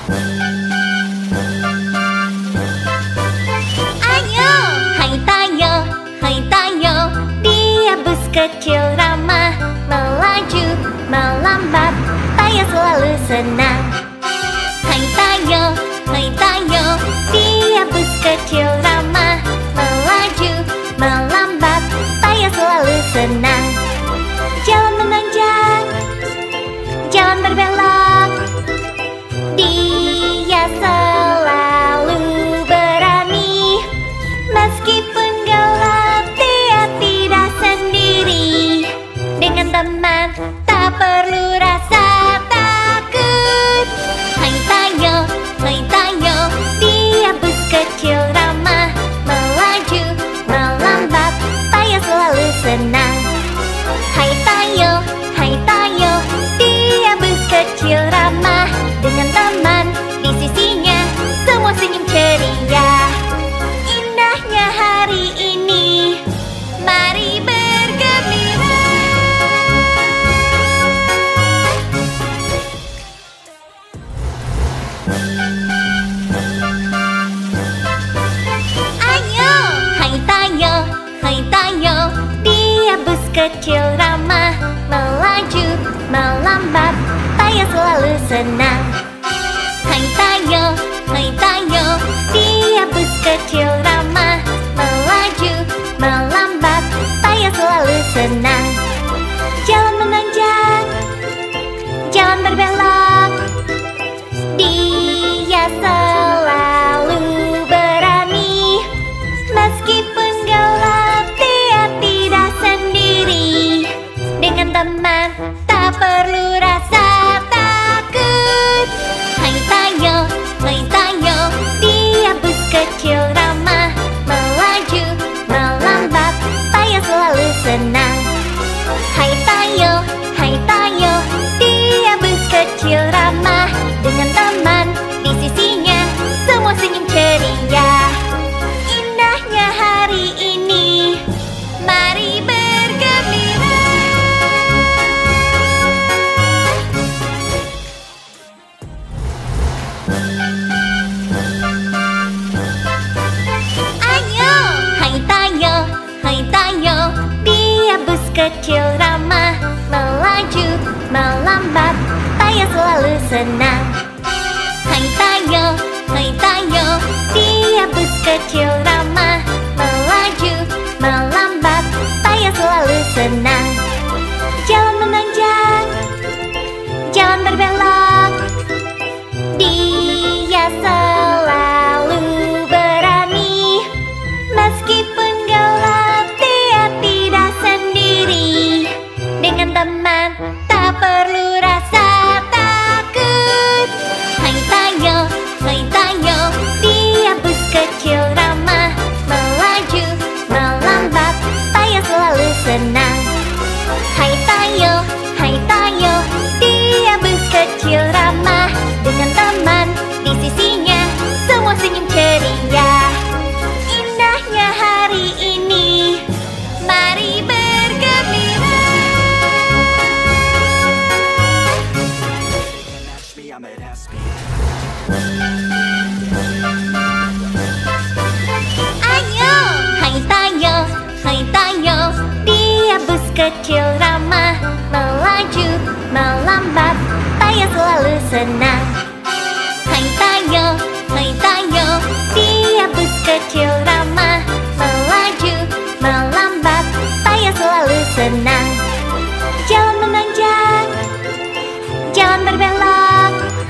Ayo, hai Tayo, dia bus kecil ramah, melaju, melambat, Tayo selalu senang. Hai Tayo, dia bus kecil ramah, melaju, melambat, Tayo selalu senang. Jalan menanjak, jalan berbelok, dia selalu berani. Meskipun gelap, dia tidak sendiri. Dengan teman, tak perlu rasa takut. Hai Tayo, dia bus kecil ramah, melaju, melambat, Tayo selalu senang. Hai Tayo, dia bus kecil ramah, dengan teman di sisinya, semua senyum ceria. Indahnya hari ini, mari bergembira. Ayo, hai Tayo, dia bus kecil ramah, melaju, melambat, Tayo selalu senang. Hai Tayo, dia bus kecil ramah, melaju, melambat, Tayo selalu senang. Jalan menanjak, jalan berbelok, dia selalu berani. Meskipun gelap, dia tidak sendiri. Dengan teman, tak perlu rasa takut. Hai Tayo, dia bus kecil ramah, melaju, melambat, Tayo selalu senang. Hai Tayo, dia bus kecil ramah, dengan teman di sisinya, semua senyum ceria. Indahnya hari ini, mari bergembira. Ayo, hai Tayo, dia bus kecil ramah, melaju, melambat, Tayo selalu senang. Hai Tayo, dia bus kecil ramah, melaju, melambat, Tayo selalu senang. Jalan menanjak, jalan berbelok, dia selalu berani. Meskipun gelap, dia tidak sendiri. Dengan teman, tak perlu rasa takut. Hai Tayo, dia bus kecil ramah, melaju, melambat, Tayo selalu senang. Hai Tayo, dia bus kecil ramah, dengan teman di sisinya, semua senyum ceria. Indahnya hari ini, mari bergembira. Ayo, hai Tayo, dia bus kecil ramah, melaju, melambat, Tayo selalu senang. Hai Tayo, dia bus kecil ramah, melaju, melambat, Tayo selalu senang. Jalan menanjak, jalan berbelok,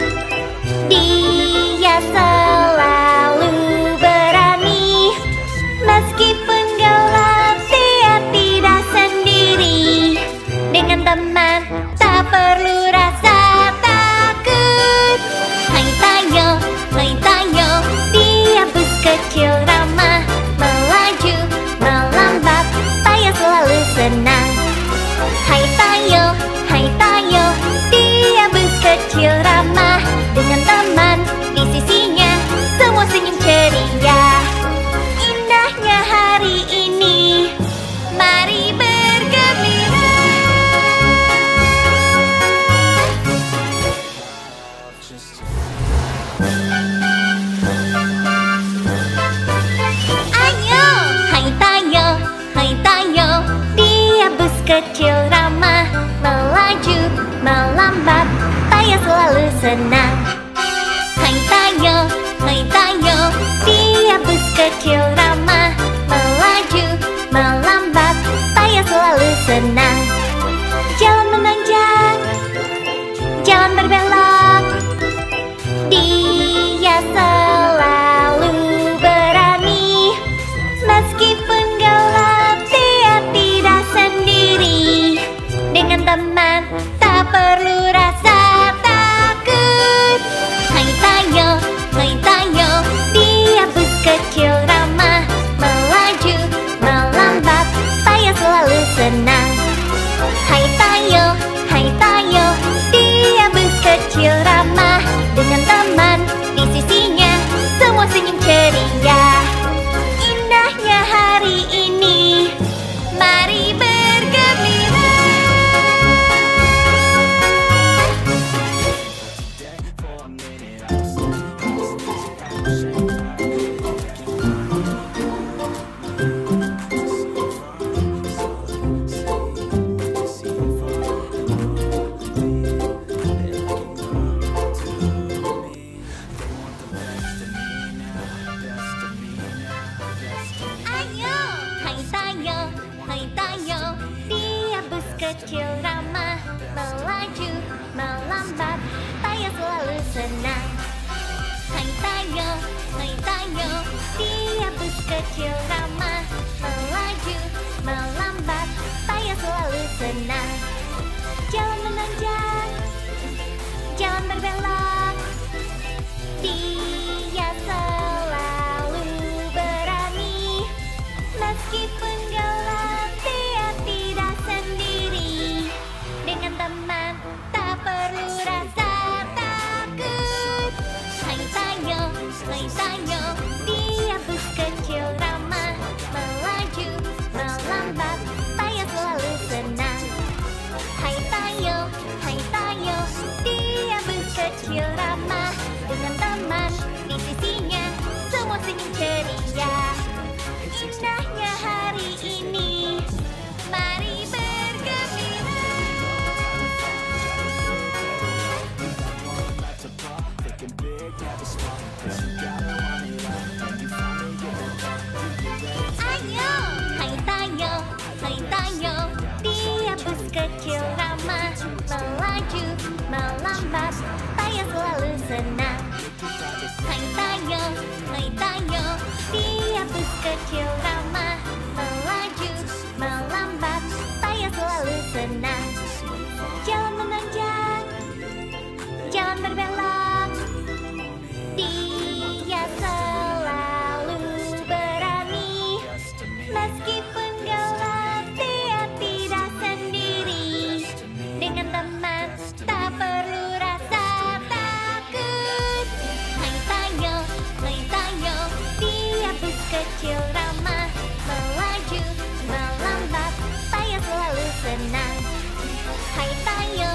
dia selalu berani. Meskipun gelap, dia tidak sendiri. Dengan teman, tak perlu rasa takut. Hai Tayo, dia bus kecil ramah, melaju, melambat, Tayo selalu senang. Hai Tayo, dia bus kecil ramah, dengan teman di sisinya, semua senyum ceria. Indahnya hari ini, mari bergembira. Ayo, hai Tayo, dia bus kecil ramah, melaju, melambat, Tayo selalu senang. Hai Tayo, dia bus kecil ramah, melaju, melambat, Tayo selalu senang. Jalan menanjak, jalan berbelok, dia selalu berani. Meskipun gelap, dia tidak sendiri. Dengan teman, tak perlu rasa takut. Hai Tayo, dia bus kecil ramah, melaju, melambat, Tayo selalu senang. Hai Tayo, dia bus kecil ramah, dengan teman di sisinya, semua senyum ceria. Indahnya hari ini, mari bergembira. Ayo, hai Tayo, dia bus kecil ramah, melaju, melambat, Tayo selalu senang. Hai Tayo, dia bus kecil ramah, melaju, melambat, Tayo selalu senang. Jalan menanjak, jalan berbelok, dia selalu berani. Meskipun gelap, dia tidak sendiri. Dengan teman, tak perlu rasa takut. Hai Tayo, dia bus kecil ramah, melaju, melambat, Tayo selalu senang. Hai Tayo, dia bus kecil ramah, dengan teman di sisinya, semua senyum ceria. Indahnya hari ini, mari bergembira. Ayo, hai Tayo, dia bus kecil ramah, melaju, melambat, Tayo selalu senang. Hai Tayo, dia bus kecil ramah, melaju, melambat, Tayo selalu senang. Jalan menanjak, jalan berbelok, dia selalu berani. Meskipun gelap, dia tidak sendiri. Dengan teman, tak perlu rasa takut. Hai Tayo, dia bus kecil ramah, melaju, melambat, Tayo selalu senang. Hai Tayo,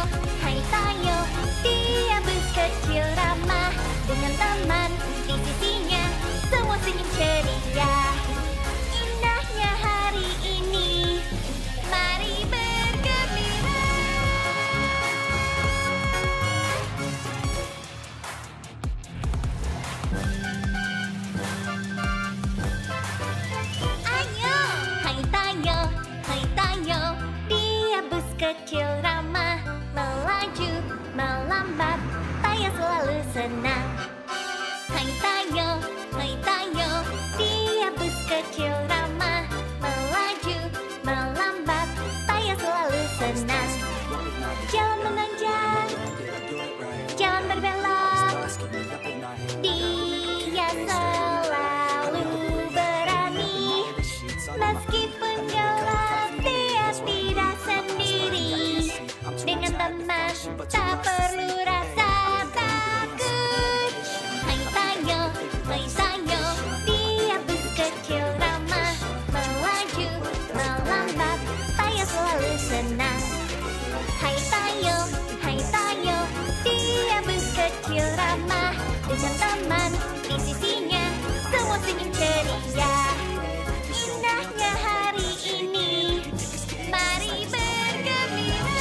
dia bus kecil ramah, dengan teman di sisinya, semua senyum ceria. Indahnya hari ini, mari bergembira. Ayo, hai Tayo, dia bus kecil ramah, melaju, melambat, Tayo selalu senang. Hai Tayo, dia bus kecil ramah, melaju, melambat, Tayo selalu senang. Jalan menanjak, jalan berbelok, dia selalu berani. Meskipun gelap, dia tidak sendiri. Dengan teman, tak perlu rasa takut. Hai Tayo, dia bus kecil ramah, melaju, melambat, Tayo selalu senang. Hai Tayo, dia bus kecil ramah, dengan teman di sisinya, semua senyum ceria. Indahnya hari ini, mari bergembira.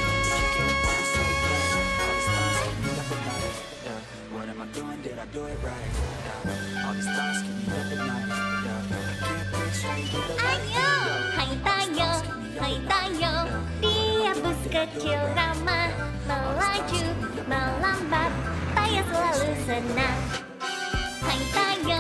What am I doing? Did I do it right? All these thoughts keep me up at night. Can't think straight with the light. Ayo, hai tayo, dia bus kecil ramah, melaju, melambat, tayo selalu senang. Hai tayo,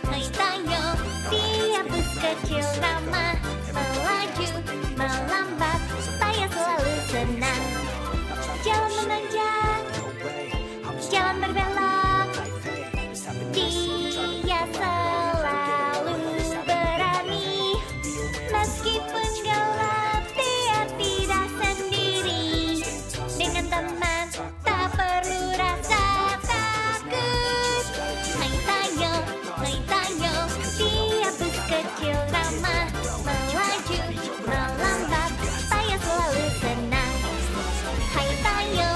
dia bus kecil ramah, melaju, melambat, tayo selalu senang. Jalan menanjak, jalan berbelok, dia selalu berani. Meskipun gelap, dia tidak sendiri. Dengan teman, tak perlu rasa takut. Hai tayo, dia bus kecil ramah, melaju, melambat, tayo selalu senang. Hai tayo,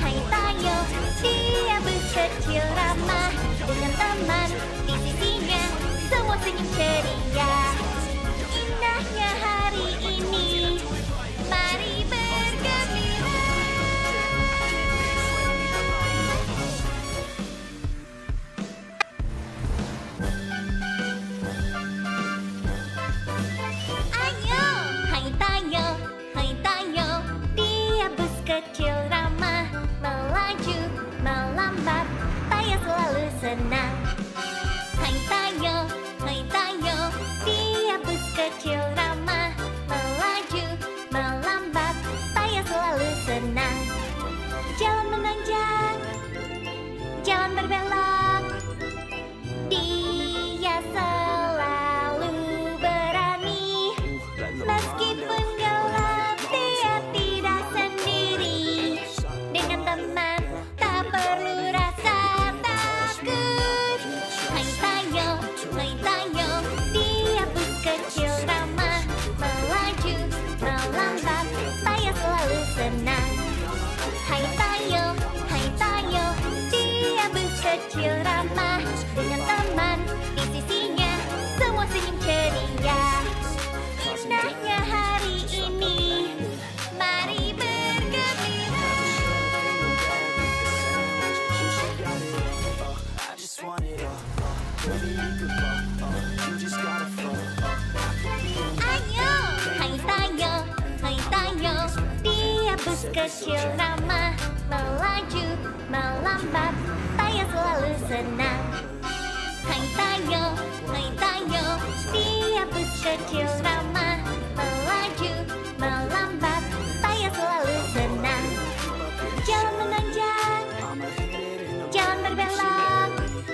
dia bus kecil ramah, dengan teman di sisinya, semua senyum ceria. Indahnya hari ini, mari bergembira. Ayo, hai tayo, dia bus kecil ramah, melaju, melambat, tayo selalu senang. Hai tayo, dia bus kecil ramah, melaju, melambat, tayo selalu senang. Jalan menanjak, jalan berbelok, dia selalu berani. Meskipun gelap, dia tidak sendiri. Dengan teman, tak perlu rasa takut. Hai tayo, dia bus kecil ramah, melaju, melambat, tayo selalu senang. Hai tayo, dia bus kecil ramah, dengan teman di sisinya, semua senyum ceria. Indahnya hari ini, mari bergembira. I just want it all. Baby, you could go. You just gotta flow. Ayo, hai tayo, dia bus kecil ramah, melaju, melambat, tayo selalu senang. Hai tayo, dia bus kecil ramah, melaju, melambat, tayo selalu senang. Jalan menanjak, jalan berbelok,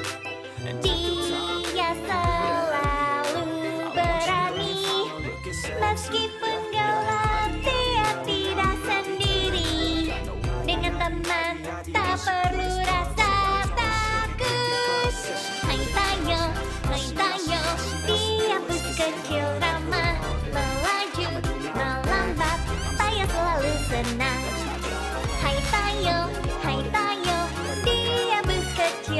dia selalu berani. Meskipun gelap, dia tidak sendiri. Dengan teman, tak perlu rasa takut. Hai tayo, dia bus kecil ramah, melaju, melambat, tayo selalu senang. Hai tayo, dia bus kecil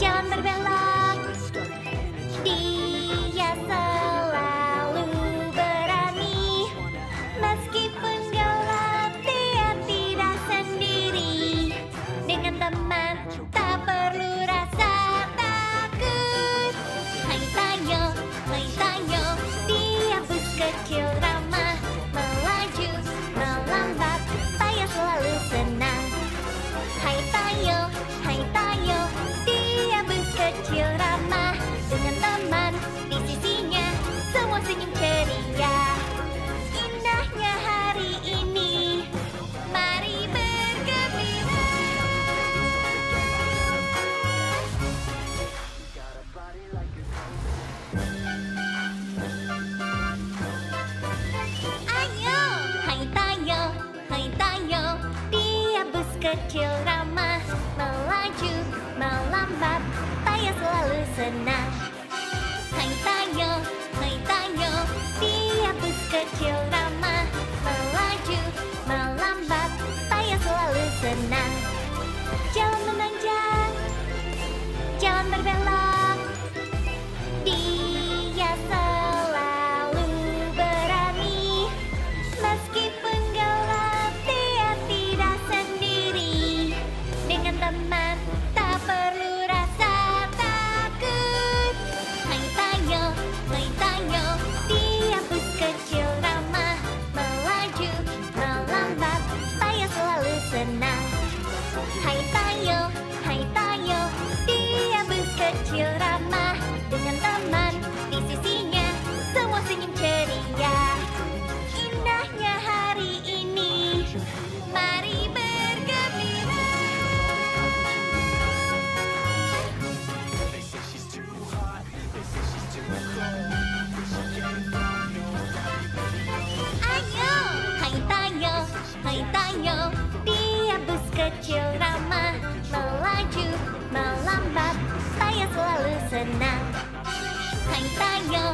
jalan berbelok. Dia selalu berani, meskipun gelap dia tidak sendiri. Dengan teman tak perlu rasa takut. Hai Tayo, dia bus kecil ramah, melaju, melambat, Tayo selalu senang. Hai Tayo, dia bus kecil ramah, dengan teman di sisinya, semua senyum ceria. Indahnya hari ini, mari bergembira. Ayo, hai Tayo, dia bus kecil ramah, melaju, melambat, Tayo selalu senang. Hai Tayo, dia bus kecil ramah, melaju, melambat, Tayo selalu senang. Jalan menanjak, jalan berbelok. Dia selalu berani, meskipun gelap dia tidak sendiri. Dengan teman tak perlu rasa takut. Hai Tayo, dia bus kecil ramah, melaju, melambat, Tayo selalu senang. Hai Tayo, dia bus kecil ramah, dengan teman di sisinya, semua senyum ceria. Indahnya hari ini, mari bergembira. Ayo, hai Tayo, dia bus kecil ramah, melaju, melambat, Tayo selalu senang. Hai Tayo,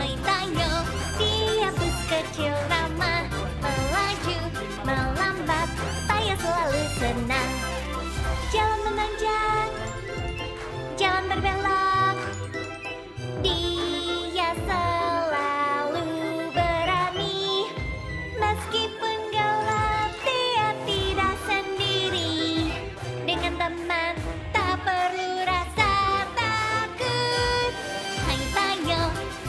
dia bus kecil ramah, melaju, melambat, Tayo selalu senang. Jalan menanjak, jalan berbelok. Dia selalu berani, meskipun gelap dia tidak sendiri. Dengan teman tak perlu rasa takut. Hai Tayo,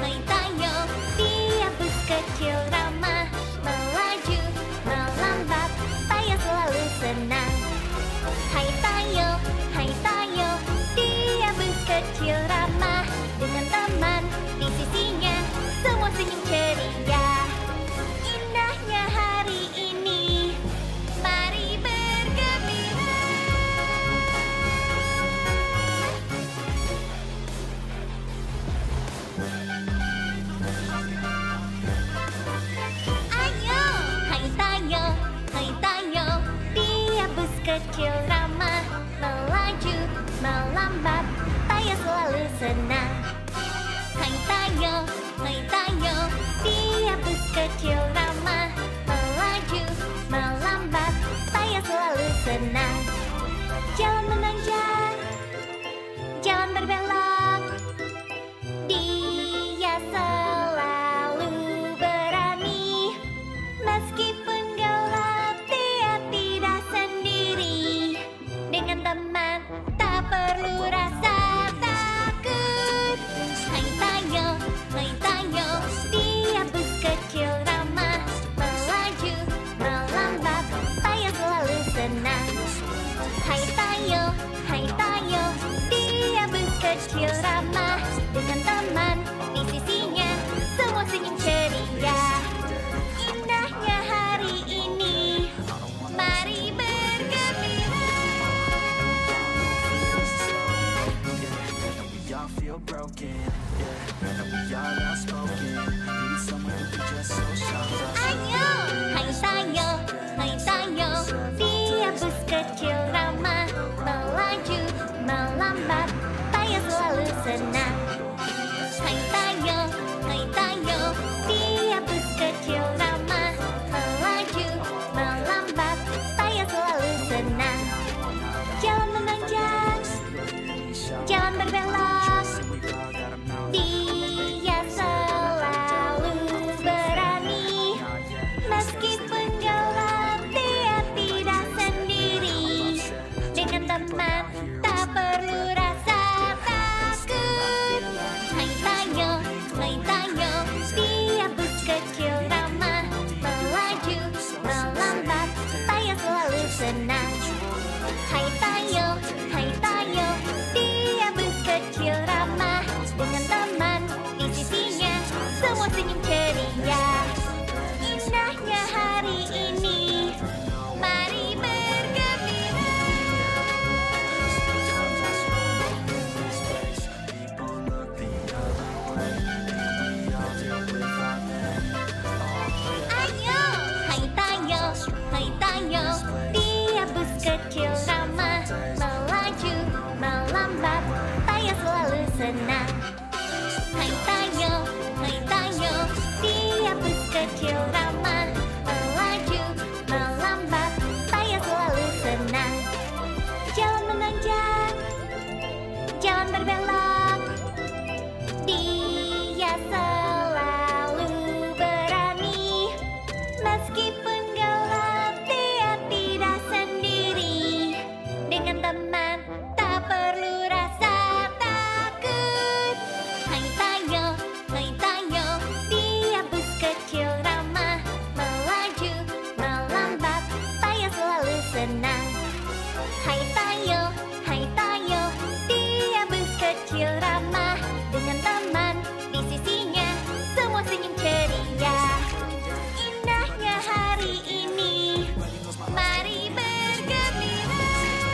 dia bus kecil ramah, melaju, melambat, Tayo selalu senang. Hai Tayo, dia bus kecil ramah, dengan teman di sisinya, semua senyum ceria. Indahnya hari ini, mari bergembira. Ayo, hai Tayo, dia bus kecil ramah, melaju, melambat, Tayo selalu senang. Hai Tayo, dia bus kecil ramah, melaju, melambat, Tayo selalu senang. Jalan menanjak, jalan berbelok. Dia selalu berani, meskipun gelap dia tidak sendiri. Dengan teman tak perlu rasa takut. Hai Tayo, dia bus kecil ramah, melaju, melambat, Tayo selalu senang. Hai Tayo, dia bus kecil ramah, dengan teman di sisinya, semua senyum ceria. Indahnya hari ini, mari bergembira. We all feel broken, yeah, and we all outspoken. Need someone who can just so shout us. Ayo, hai Tayo, dia bus kecil ramah, melaju, melambat, Tayo selalu senang. Hai Tayo, dia bus kecil ramah, melaju, melambat, Tayo selalu senang. Jalan menanjak, jalan berbelok. Dia selalu berani, meskipun gelap dia tidak sendiri. Dengan teman tak perlu rasa takut. Hai Tayo, dia bus kecil ramah. Melaju, melambat, Tayo selalu senang. Hai Tayo, dia bus kecil ramah. Dengan teman di sisinya, semua senyum ceria. Indahnya hari ini, mari bergembira. Ayo, hai Tayo, dia bus kecil ramah. Melaju, melambat, Tayo selalu senang. Hai Tayo, dia bus kecil ramah. Melaju, melambat, Tayo selalu senang. Jalan menanjak, jalan berbelok. Dia selalu berani, meskipun gelap dia tidak sendiri. Dengan teman tak perlu rasa takut. Hai Tayo, dia bus kecil ramah. Melaju, melambat, Tayo selalu senang. Hai Tayo, dia bus kecil ramah. Dengan teman di sisinya, semua senyum ceria. Indahnya hari ini, mari bergembira.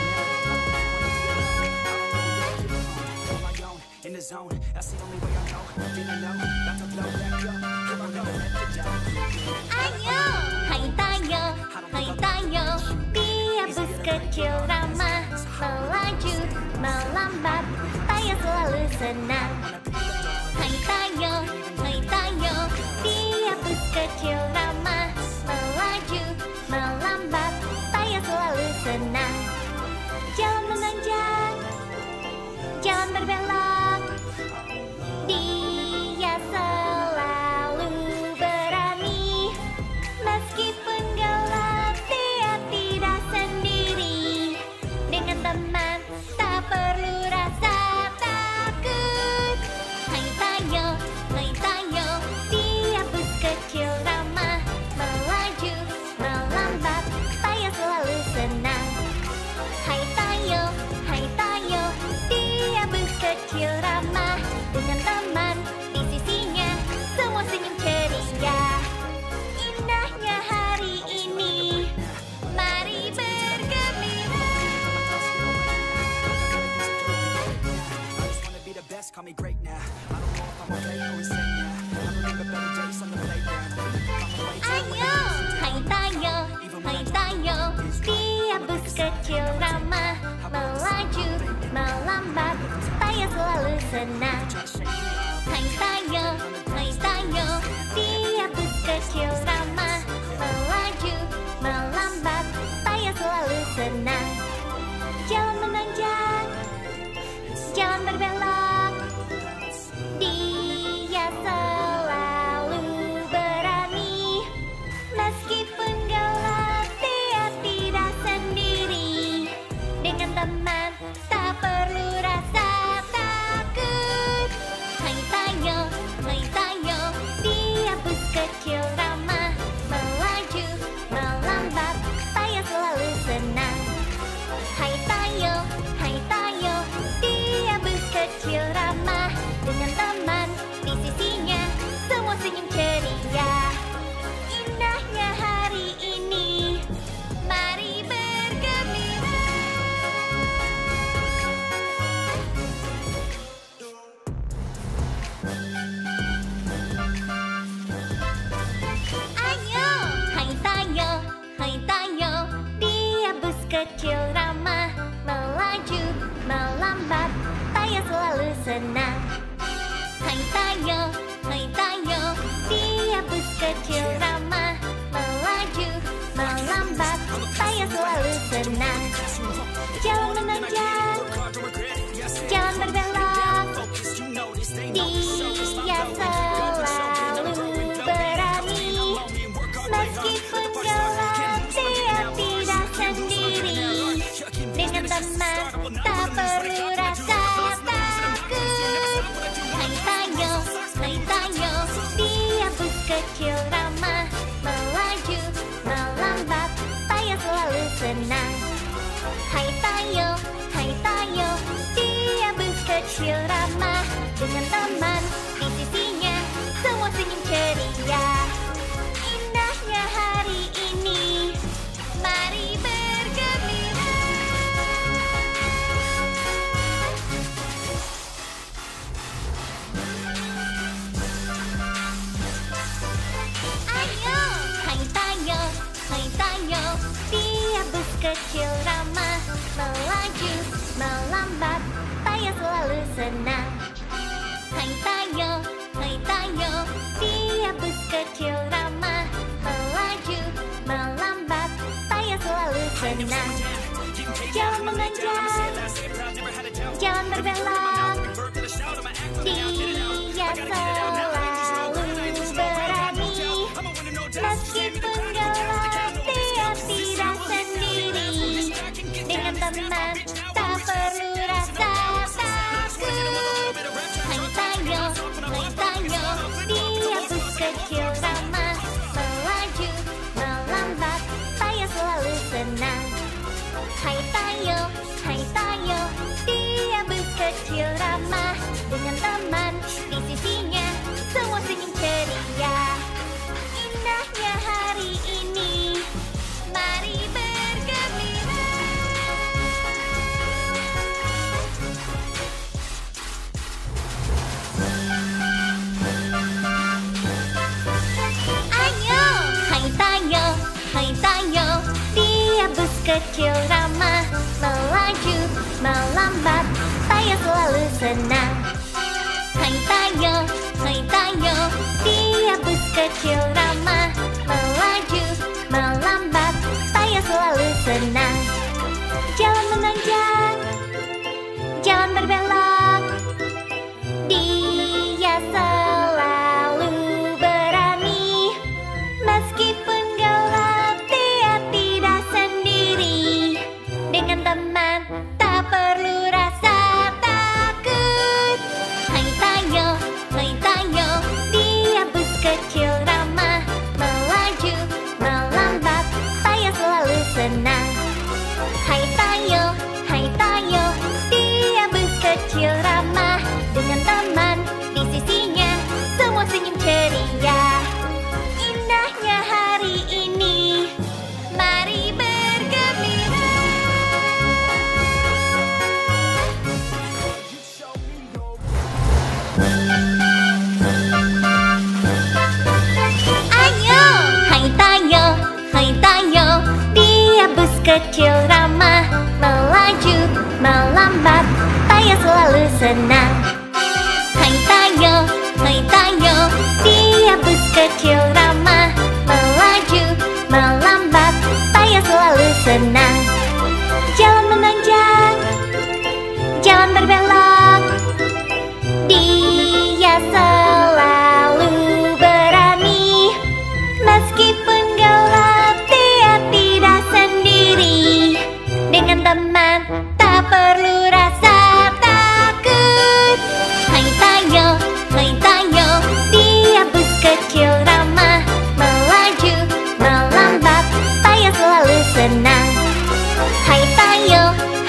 In the zone, that's the only way I know. Feeling low, about to blow back up. Here I go, let the down. Ayo, hai Tayo, dia bus kecil ramah. Melaju, melambat, Tayo selalu senang. Hai Tayo, dia bus kecil ramah. Melaju, melambat, Tayo selalu senang. Jalan menanjak, jalan berbelok. Dia selalu berani, meskipun gelap dia tidak sendiri. Dengan teman tak perlu rasa takut. Hai Tayo, dia bus kecil ramah. Melaju, melambat, Tayo selalu senang. Hai Tayo, dia bus kecil ramah. Dengan teman di sisinya, semua senyum ceria. Indahnya hari ini, mari bergembira. I just wanna be the best, call me great now. I don't know if I'm okay or insane now. I believe a better days on the playground. Ayo, hai Tayo, dia bus kecil ramah. Melaju, melambat, Tayo selalu senang. Hai Tayo, dia bus kecil ramah. Melaju, melambat, Tayo selalu senang. Jalan menanjak, jalan berbelok. Dia selalu berani, meskipun gelap dia tidak sendiri. Dengan teman tak perlu rasa takut. Hai Tayo, dia bus kecil ramah. Melaju, melambat, Tayo selalu senang. Hai Tayo, dia bus kecil ramah. Dengan teman di sisinya, semua senyum ceria. Indahnya hari ini, mari bergembira. Ayo, hai Tayo, dia bus kecil ramah. Melaju, melambat, Tayo selalu senang. Hai Tayo, dia bus kecil ramah. Melaju, melambat, Tayo selalu senang. Jalan menanjak, jalan berbelok. kecil ramah dengan teman di sisinya, semua senyum ceria. Indahnya hari ini, mari bergembira. Ayo, hai Tayo, dia bus kecil ramah, melaju, melambat, Tayo selalu senang. Hai Tayo, dia bus kecil ramah, melaju, melambat, Tayo selalu senang. Jalan menanjak, jalan berbelok, dia selalu berani. Meskipun gelap, dia tidak sendiri. Dengan teman, tak perlu rasa takut. Hai Tayo, dia bus kecil ramah, melaju, melambat, Tayo selalu senang. Hai Tayo, dia bus kecil ramah, dengan teman di sisinya, semua senyum ceria. Indahnya hari ini, mari bergembira. Ayo, hai Tayo, dia bus kecil ramah, melaju, melambat, Tayo selalu senang. Hai Tayo, dia bus kecil ramah, melaju, melambat, Tayo selalu senang. Jalan menanjak, jalan berbelok, dia selalu berani. Meskipun gelap, dia tidak sendiri. Dengan teman, tak perlu rasa takut. Hai Tayo, dia bus kecil ramah, melaju, melambat, Tayo selalu senang. Hai Tayo, dia bus kecil ramah, dengan teman di sisinya, semua senyum ceria. Indahnya hari ini, mari bergembira. Ayo, hai Tayo, dia bus kecil ramah, melaju, melambat, Tayo selalu senang. Hai Tayo, dia bus kecil ramah, melaju, melambat, Tayo selalu senang. Jalan menanjak, jalan berbelok, dia selalu berani. Meskipun gelap, dia tidak sendiri. Dengan teman, tak perlu rasa takut. Hai Tayo, dia bus kecil ramah, melaju, melambat, Tayo selalu senang. Hai Tayo,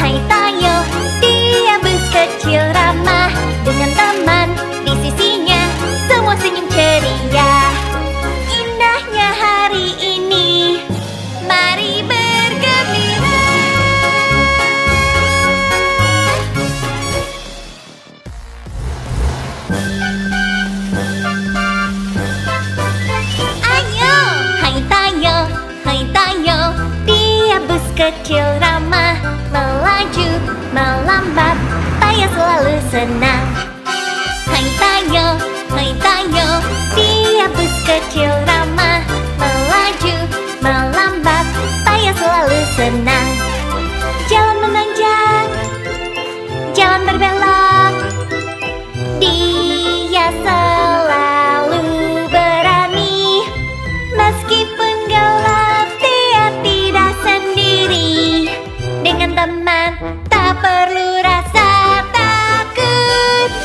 dia bus kecil ramah, dengan teman di sisinya, semua senyum ceria. Indahnya hari ini, mari bergembira. Ayo, hai Tayo, dia bus kecil ramah, melaju, melambat, Tayo selalu senang. Hai Tayo, dia bus kecil ramah, melaju, melambat, Tayo selalu senang. Jalan menanjak, jalan berbelok, dia selalu berani. Meskipun gelap, dia tidak sendiri. Dengan teman, tak perlu rasa takut.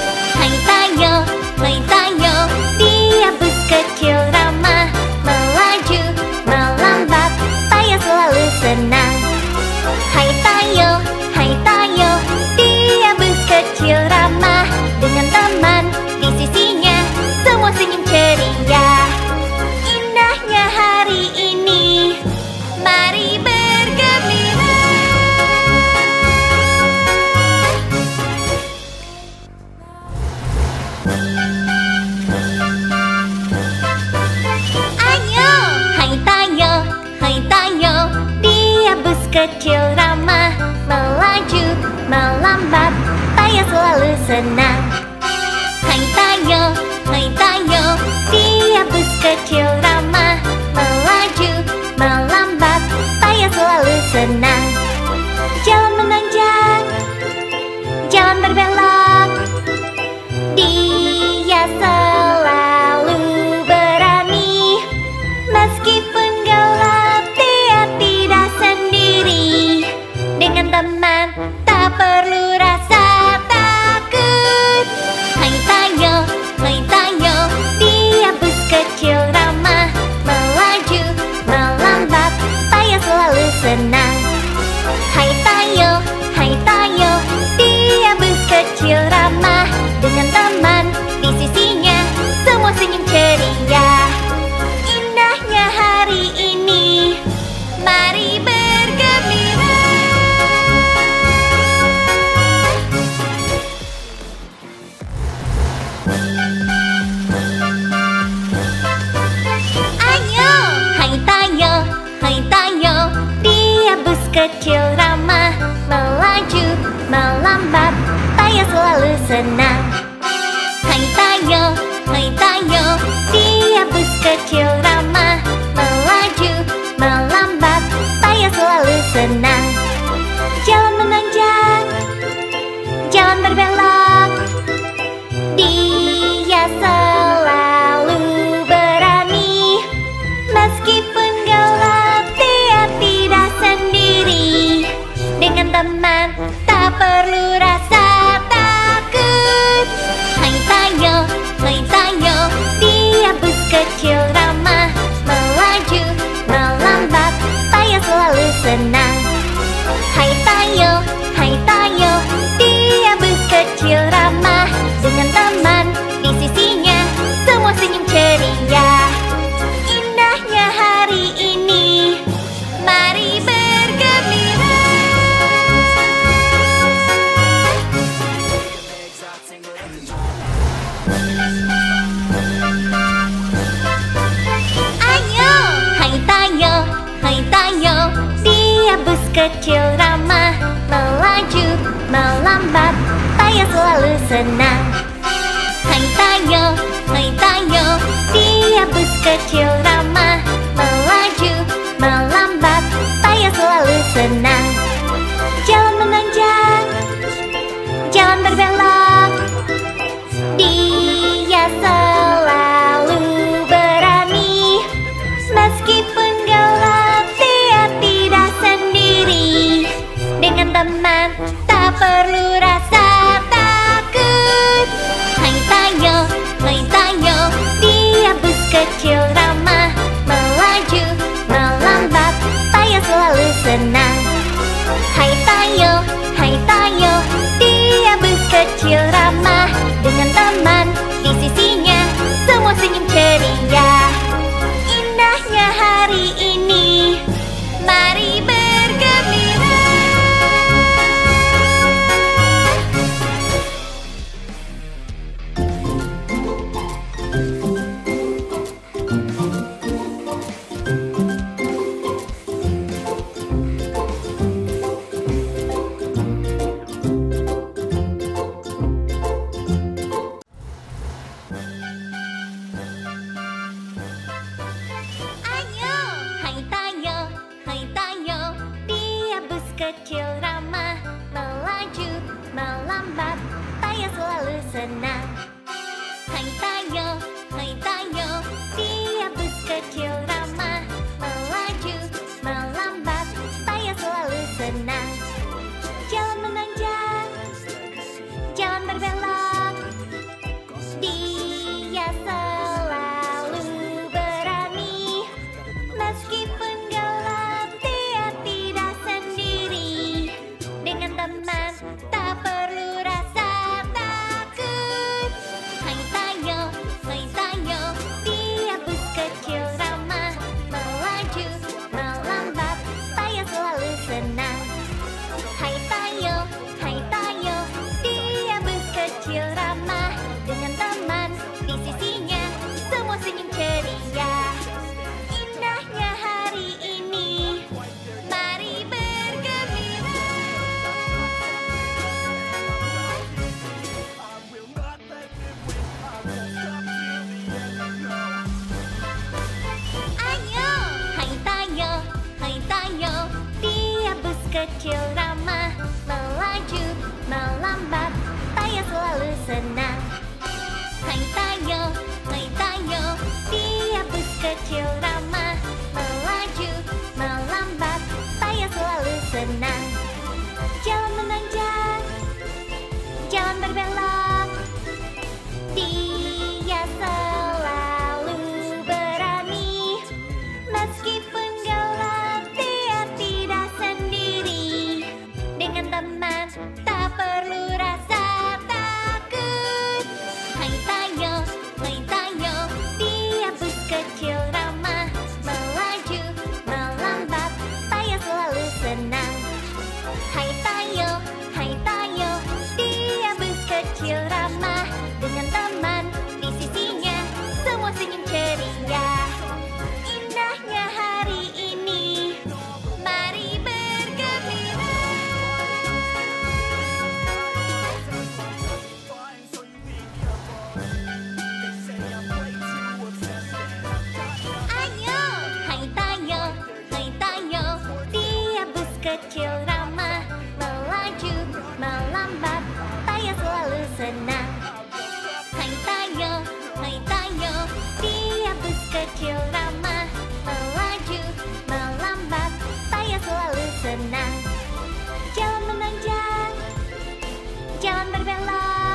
kecil ramah, melaju, melambat, Tayo selalu senang. Hai Tayo, dia bus kecil ramah, melaju, melambat, Tayo selalu senang. Jalan menanjak, jalan berbelok, dia selalu berani. Meskipun gelap, dia tidak sendiri. Dengan teman, tak perlu rasa takut. Hai Tayo, dia bus kecil ramah, melaju, melambat, Tayo selalu senang. Hai Tayo, dia bus kecil ramah, dengan teman di sisinya, semua senyum ceria. Indahnya hari ini, mari bergembira. Ayo, hai Tayo, dia bus kecil ramah, melaju, melambat, Tayo selalu senang. Hai Tayo, dia bus kecil ramah, melaju, melambat, Tayo selalu senang. Jalan menanjak, jalan berbelok, dia selalu berani. Meskipun gelap, dia tidak sendiri. Dengan teman, tak perlu rasa takut. Hai Tayo, dia bus kecil ramah, melaju, melambat, Tayo selalu senang. Hai Tayo, dia bus kecil ramah, dengan teman di sisinya, semua senyum ceria. Indahnya hari ini, mari bergembira. Ayo, hai Tayo, dia bus kecil ramah, melaju, melambat, Tayo selalu senang. Hai Tayo, dia bus kecil ramah, melaju, melambat, Tayo selalu senang. Jalan menanjak, jalan berbelok, dia selalu berani. Meskipun gelap, dia tidak sendiri. Dengan teman, tak perlu rasa takut. Hai Tayo, dia bus kecil ramah, melaju, melambat, Tayo selalu senang. Hai Tayo, dia bus kecil ramah, dengan teman di sisinya, semua senyum ceria. Indahnya hari ini, mari bergembira. Ayo, hai Tayo, dia bus kecil ramah, melaju, melambat, Tayo selalu senang. Hai Tayo, dia bus kecil ramah, melaju, melambat, Tayo selalu senang. Jalan menanjak, jalan berbelok, dia selalu berani. Meskipun gelap, dia tidak sendiri. Dengan teman, tak perlu rasa takut. Hai Tayo, dia bus kecil ramah, melaju, melambat, Tayo selalu senang. Hai Tayo, dia bus kecil ramah, dengan teman di sisinya, semua senyum ceria. Indahnya hari ini, mari bergembira. kecil ramah, melaju, melambat, Tayo selalu senang. Hai Tayo, dia bus kecil ramah, melaju, melambat, Tayo selalu senang. Jalan menanjak, jalan berbelok, dia selalu berani. Meskipun gelap, dia tidak sendiri. Dengan teman, tak perlu rasa takut. Hai Tayo, dia bus kecil ramah, melaju, melambat, Tayo selalu senang. Hai Tayo, dia bus kecil ramah, dengan teman di sisinya, semua senyum ceria. Indahnya hari ini, mari bergembira. Ayo, hai Tayo, dia bus kecil ramah, melaju, melambat, Tayo selalu senang. Hai Tayo, dia bus kecil ramah, melaju, melambat, Tayo selalu senang. Jalan menanjak, jalan berbelok,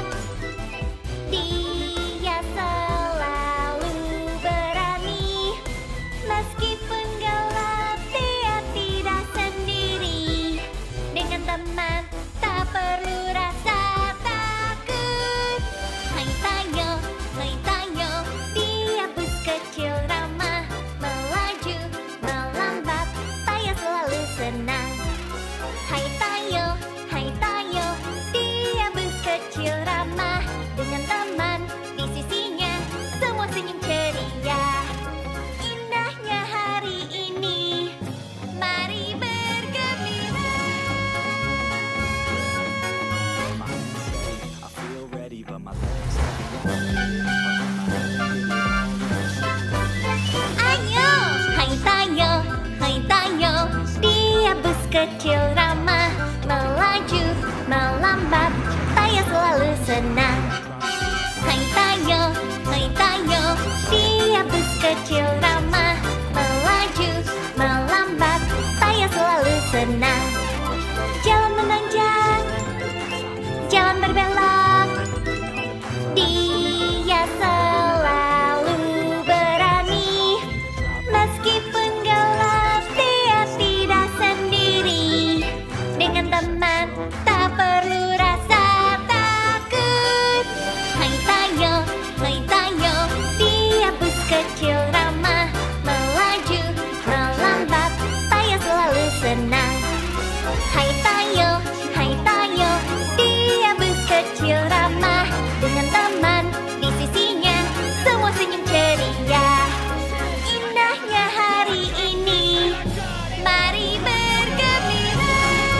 dia selalu berani. Meskipun gelap, dia tidak sendiri. Dengan teman, tak perlu rasa takut. Hai Tayo, dia bus kecil ramah, melaju, melambat, Tayo selalu senang. Hai Tayo, dia bus kecil ramah, dengan teman di sisinya, semua senyum ceria. Indahnya hari ini, mari bergembira. I feel ready, but my legs Ayo, hai Tayo, dia bus kecil ramah, melaju, melambat, Tayo selalu senang. Hai Tayo, dia bus kecil ramah, melaju, melambat, Tayo selalu senang. Jalan menanjak, jalan berbelok, dia selalu berani. Meskipun gelap, dia tidak sendiri. Dengan teman, tak perlu rasa takut. Hai Tayo, dia bus kecil ramah, melaju, melambat, Tayo selalu senang. Hai Tayo, dia bus kecil ramah, dengan teman di sisinya, semua senyum ceria. Indahnya hari ini, mari bergembira.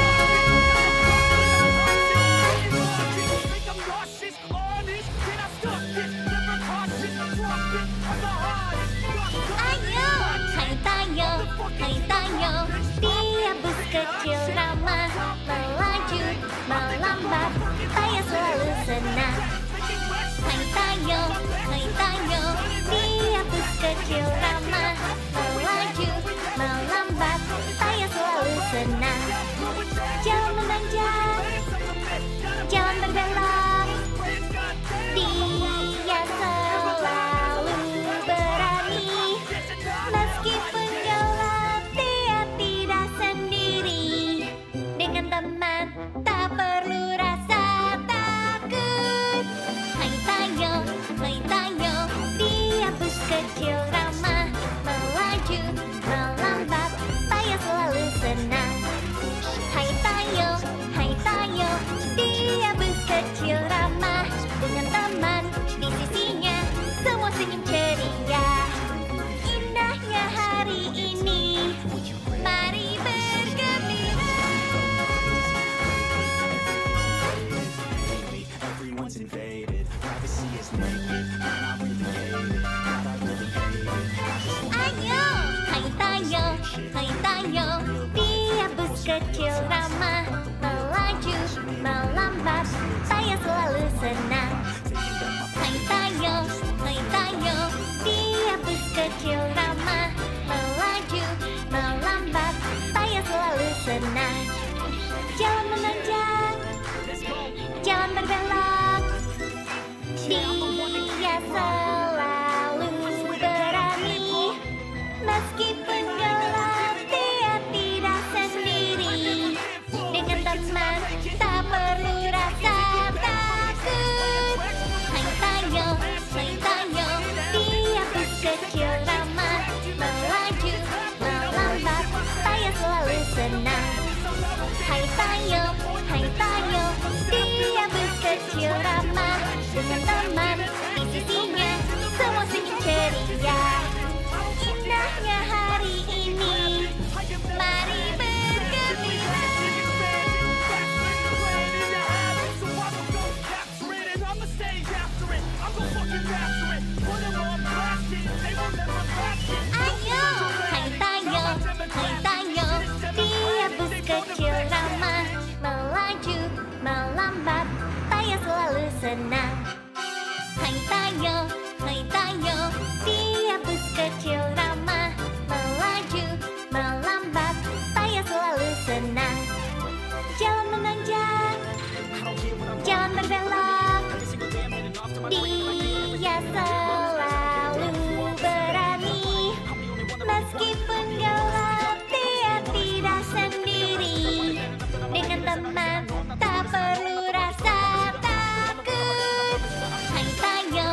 Ayo, hai Tayo, dia bus kecil ramah, melaju, melambat, Tayo selalu senang. Hai Tayo, dia bus kecil ramah, melaju, melambat, Tayo selalu senang. Jalan menanjak, jalan berbelok, dia selalu berani. Meskipun gelap, dia tidak sendiri. Dengan teman, tak perlu rasa takut. Hai Tayo, dia bus kecil ramah, melaju, melambat, Tayo selalu senang. Hai Tayo, dia bus kecil ramah, dengan teman di sisinya, semua senyum ceria. Indahnya hari ini, mari bergembira. everyone's invaded. Privacy is naked. Man, I really hate it. God, I really hate it. Ayo, hai Tayo, dia bus kecil ramah. melambat, payah selalu senang. Hai Tayo, dia bus kecil ramah, melaju, melambat, payah selalu senang. Jalan menanjak, jalan berbelok, dia selalu berani. Meskipun gelap, dia tidak sendiri. Dengan teman, tak perlu rasa takut. Hai Tayo, dia bus kecil ramah, melaju, melambat, payah selalu senang. Hai Tayo, dia bus kecil ramah, dengan teman di sisinya, semua senyum ceria. Indahnya hari ini, mari bergembira. Ayo, hai Tayo, dia bus kecil ramah, melaju, melambat, payah selalu senang. Hai Tayo, dia bus kecil ramah, melaju, melambat, payah selalu senang. Jalan menanjak, jalan berbelok, dia selalu berani. Meskipun gelap, dia tidak sendiri. Dengan teman, tak perlu rasa takut. Hai Tayo,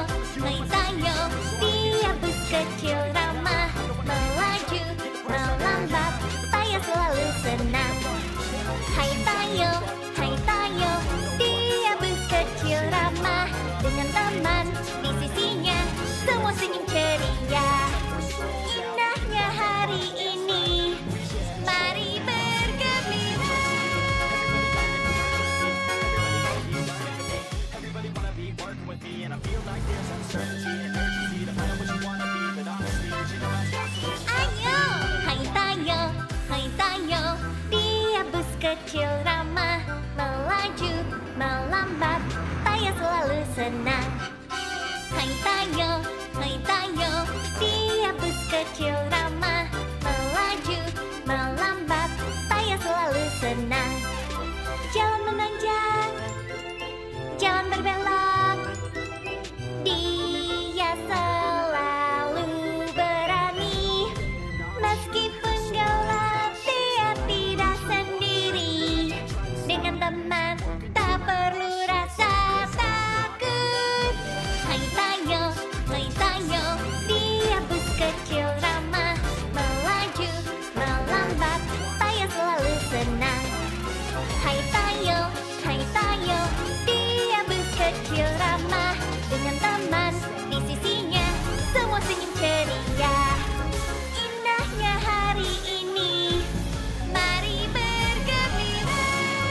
dia bus kecil ramah, melaju, melambat, payah selalu senang. Hai Tayo, dia bus kecil ramah, dengan teman di sisinya, semua senyum ceria. Indahnya hari ini, mari bergembira. Ayo, hai Tayo, dia bus kecil ramah, melaju, melambat, payah selalu senang. Hai Tayo, dia bus kecil ramah, melaju, melambat, payah selalu senang. Jalan menanjak, jalan berbelok, dia selalu berani. Meskipun gelap, dia tidak sendiri. Dengan teman, tak perlu rasa takut. Hai Tayo, dia bus kecil ramah, melaju, melambat, payah selalu senang. Hai Tayo, dia bus kecil ramah, dengan teman di sisinya, semua senyum ceria. Indahnya hari ini, mari bergembira.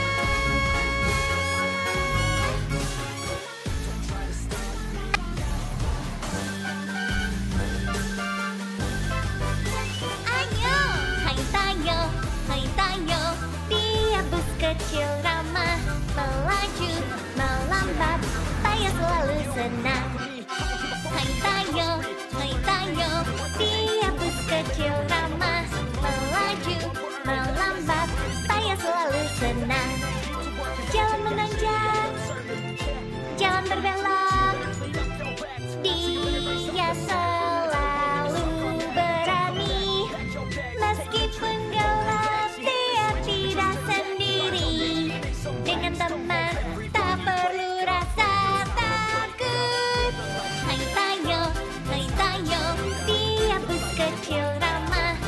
Ayo, hai Tayo, dia bus kecil ramah, melaju, melambat, payah selalu senang. Hai Tayo, dia bus kecil ramah, melaju, melambat, payah selalu senang. Jalan menanjak, jalan berbelok, dia selalu berani. Meskipun gelap, dia tidak sendiri. Dengan teman, tak perlu rasa takut. Hai Tayo, dia bus kecil ramah,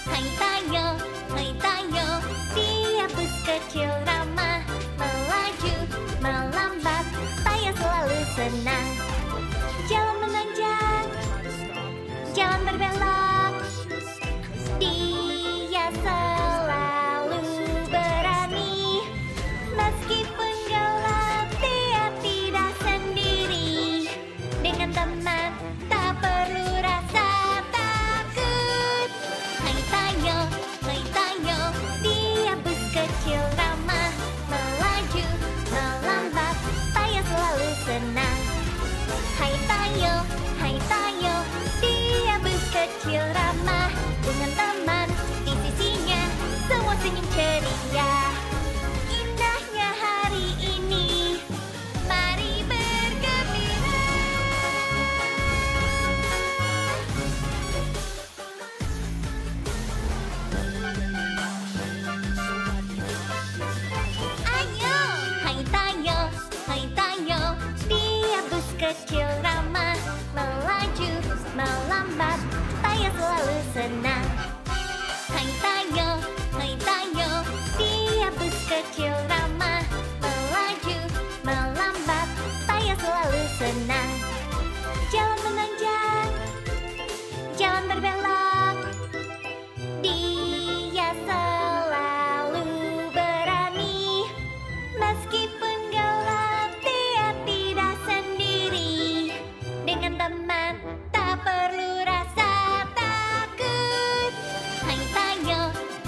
Hai Tayo, dia bus kecil ramah. Melaju, melambat, Tayo selalu senang. Jalan menanjak, jalan berbelok, dia selalu berani. Meskipun gelap, dia tidak sendiri. Dengan teman, tak perlu rasa takut. Hai Tayo, dia bus kecil ramah. Melaju, melambat, Tayo selalu senang. Hai Tayo, dia bus kecil ramah. Dengan teman di sisinya, semua senyum ceria. Indahnya hari ini, mari bergembira. Ayo, hai Tayo, dia bus kecil ramah. Melaju, melambat, Tayo selalu senang. Hai Tayo, dia bus kecil ramah. Melaju, melambat, Tayo selalu senang. Jalan menanjak, jalan berbelok, dia selalu berani. Meskipun gelap, dia tidak sendiri. Dengan teman, tak perlu rasa takut. Hai Tayo,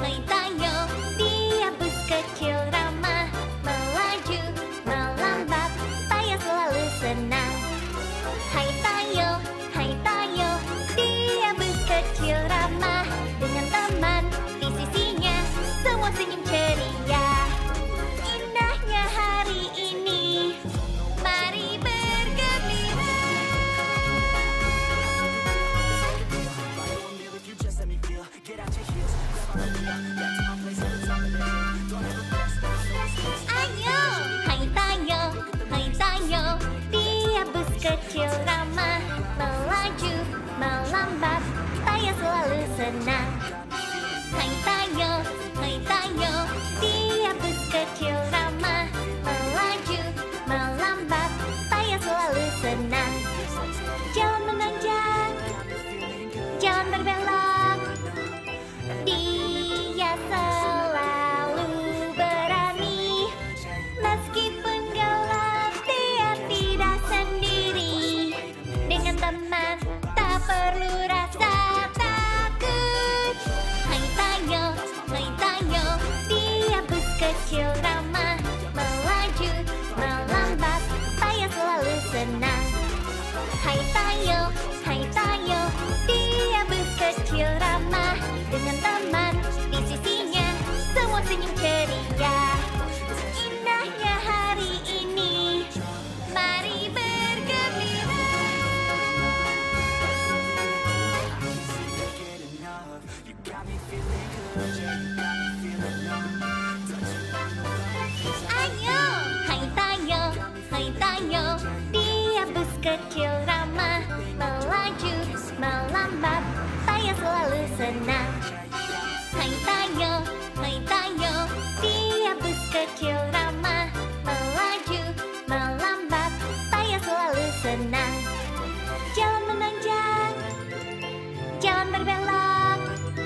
dia bus kecil ramah. Melaju, melambat, Tayo selalu senang. Hai Tayo, dia bus kecil ramah. Dengan teman di sisinya, semua senyum ceria. Indahnya hari ini, mari bergembira. Ayo, hai Tayo, dia bus kecil ramah. Melaju, melambat, Tayo selalu senang. Hai Tayo, dia bus kecil ramah. Melaju, melambat, Tayo selalu senang. Jalan menanjak, jalan berbelok, dia selalu berani. Meskipun gelap, dia tidak sendiri. Dengan teman, tak perlu rasa takut. Hai Tayo, dia bus kecil ramah. Melaju, melambat, Tayo selalu senang. Hai Tayo, dia bus kecil ramah. Dengan teman di sisinya, semua senyum ceria. Indahnya hari ini, mari bergembira. Ayo, hai Tayo, dia bus kecil ramah. Melaju, melambat, Tayo selalu senang. Hai Tayo, dia bus kecil ramah. Melaju, melambat, Tayo selalu senang. Jalan menanjak, jalan berbelok,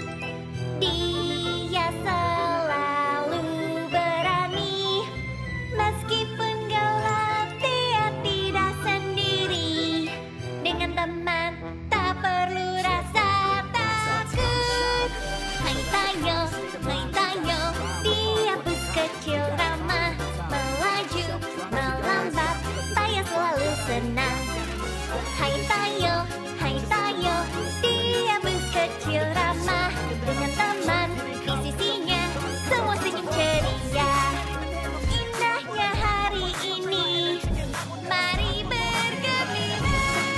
dia selalu berani. Meskipun gelap, dia tidak sendiri. Dengan teman, tak perlu rasa takut. Hai Tayo, dia bus kecil ramah. Melaju, melambat, Tayo selalu senang. Hai Tayo, dia bus kecil ramah. Dengan teman di sisinya, semua senyum ceria. Indahnya hari ini, mari bergembira.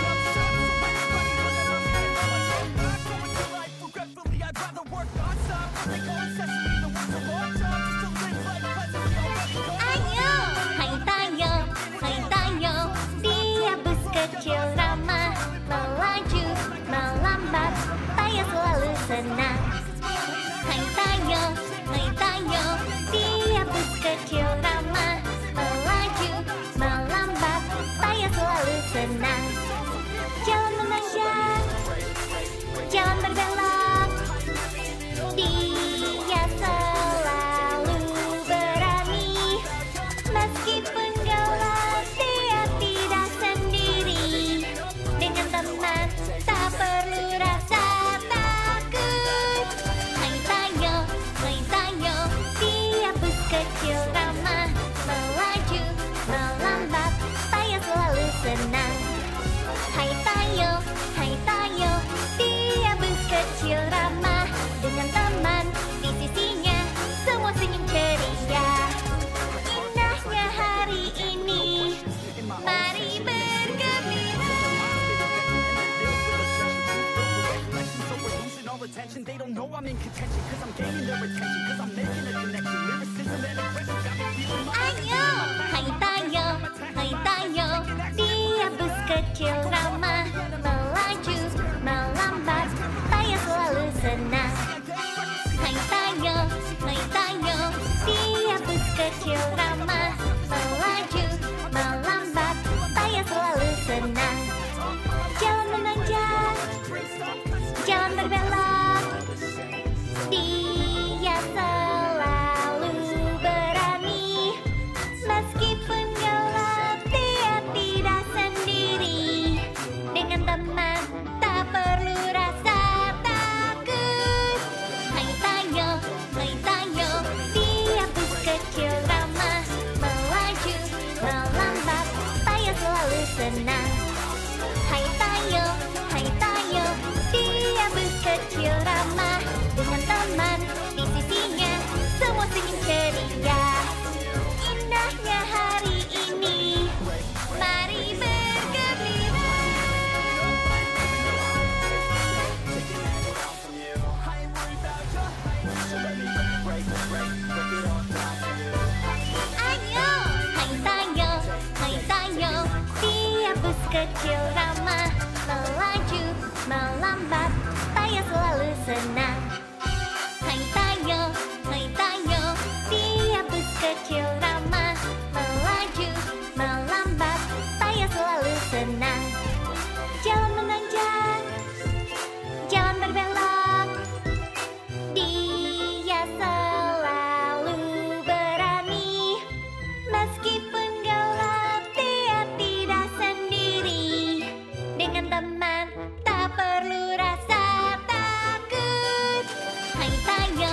Ayo, hai Tayo, dia bus kecil ramah. Melaju, melambat, Tayo selalu senang. direction. They don't know I'm in contention, cause I'm gaining their attention, cause I'm making a connection. Lyricism and aggression got me feeling my Ayo, hai tayo, dia bus kecil ramah, melaju, melambat, tayo selalu senang. Hai tayo, dia bus kecil ramah, melaju, melambat, tayo selalu senang. Jalan menanjak, jalan berbelok, dia selalu berani. Meskipun gelap, dia tidak sendiri. Dengan teman, tak perlu rasa takut. Hai tayo, dia bus kecil ramah, melaju, melambat, tayo selalu senang. Hai tayo, dia bus kecil ramah, dengan teman di sisinya, semua senyum ceria. Indahnya hari ini, mari bergembira. Ayo, hai tayo, dia bus kecil ramah, melaju, melambat, tayo selalu senang. Hai tayo, dia bus kecil ramah, melaju, melambat, tayo selalu senang. Jalan menanjak, jalan berbelok, dia selalu berani. Meskipun gelap, dia tidak sendiri. Dengan teman, tak perlu rasa takut. Hai tayo,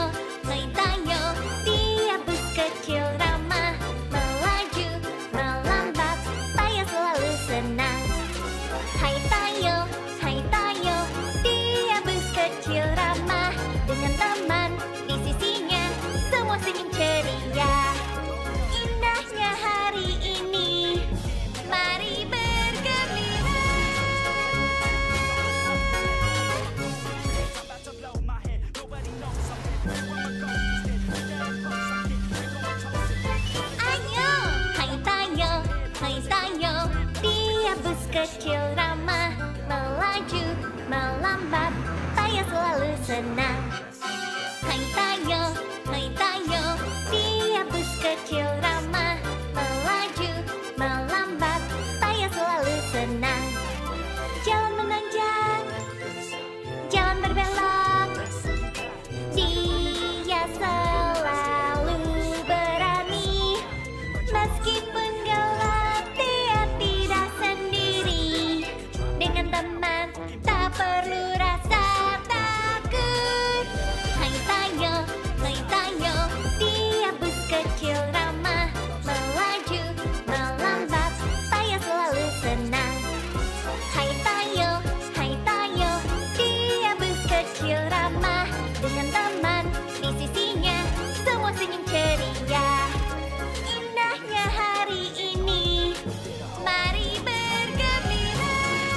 dia bus kecil ramah, melaju, melambat, tayo selalu senang. Hai tayo, dia bus kecil ramah, dengan teman di sisinya, semua senyum ceria. Indahnya hari ini, mari bergembira. Ayo, hai tayo, dia bus kecil ramah, melaju, melambat, tayo selalu senang. Hai tayo, dia bus kecil ramah, melaju, melambat, tayo selalu senang. Jalan menanjak, jalan berbelok, dia selalu berani. Meskipun gelap, dia tidak sendiri. Dengan teman, tak perlu rasa takut. Hai tayo, dia bus kecil ramah, melaju, melambat, tayo selalu senang. Hai tayo, dia bus kecil ramah, dengan teman di sisinya, semua senyum ceria. Indahnya hari ini, mari bergembira.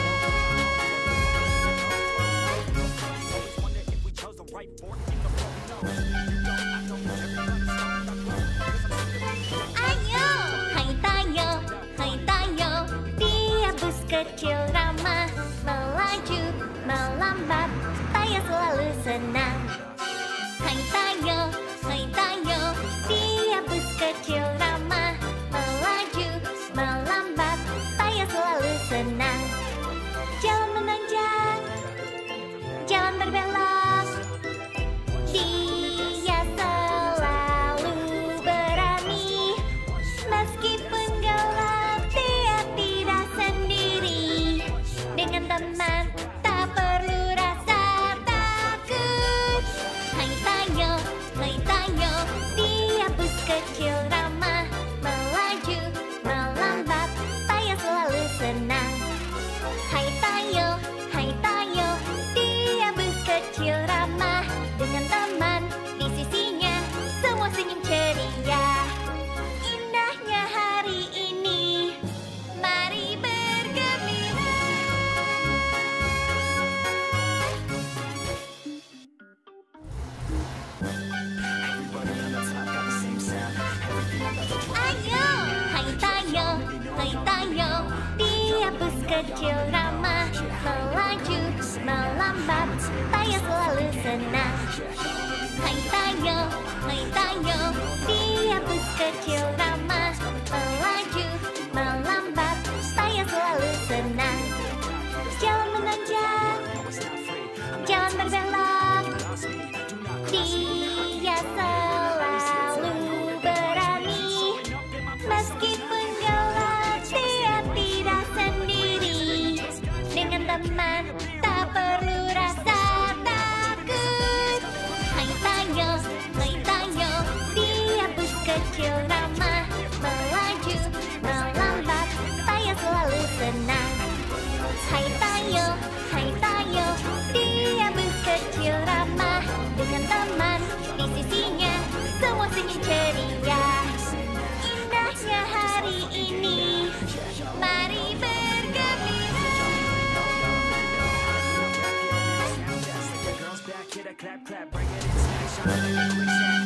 Ayo, hai tayo, dia bus kecil ramah, melaju, melambat, tayo selalu senang. Hai tayo, dia bus kecil ramah, melaju, melambat, tayo selalu senang. Jalan menanjak, jalan berbelok, dia selalu berani. Meskipun gelap, dia tidak sendiri. Dengan teman, tak perlu rasa takut. Hai tayo, dia bus kecil ramah, melaju, melambat, tayo selalu senang. Hai tayo, dia bus kecil ramah, dengan teman di sisinya, semua senyum ceria. Indahnya hari ini, mari bergembira. kecil ramah, melaju, melambat, Tayo selalu senang. Hai Tayo, dia bus kecil ramah, melaju, melambat, Tayo selalu senang. Jalan menanjak, jalan berbelok, dia selalu berani. Meskipun gelap, dia tidak sendiri. Dengan teman, tak perlu rasa takut. Hai Tayo, dia bus kecil ramah, melaju, melambat, Tayo selalu senang. Hai Tayo, dia bus kecil ramah, dengan teman di sisinya, semua senyum ceria. Indahnya hari ini, mari bergembira. Girls back, hit a clap, clap, bring it in, smash on it like quicksand.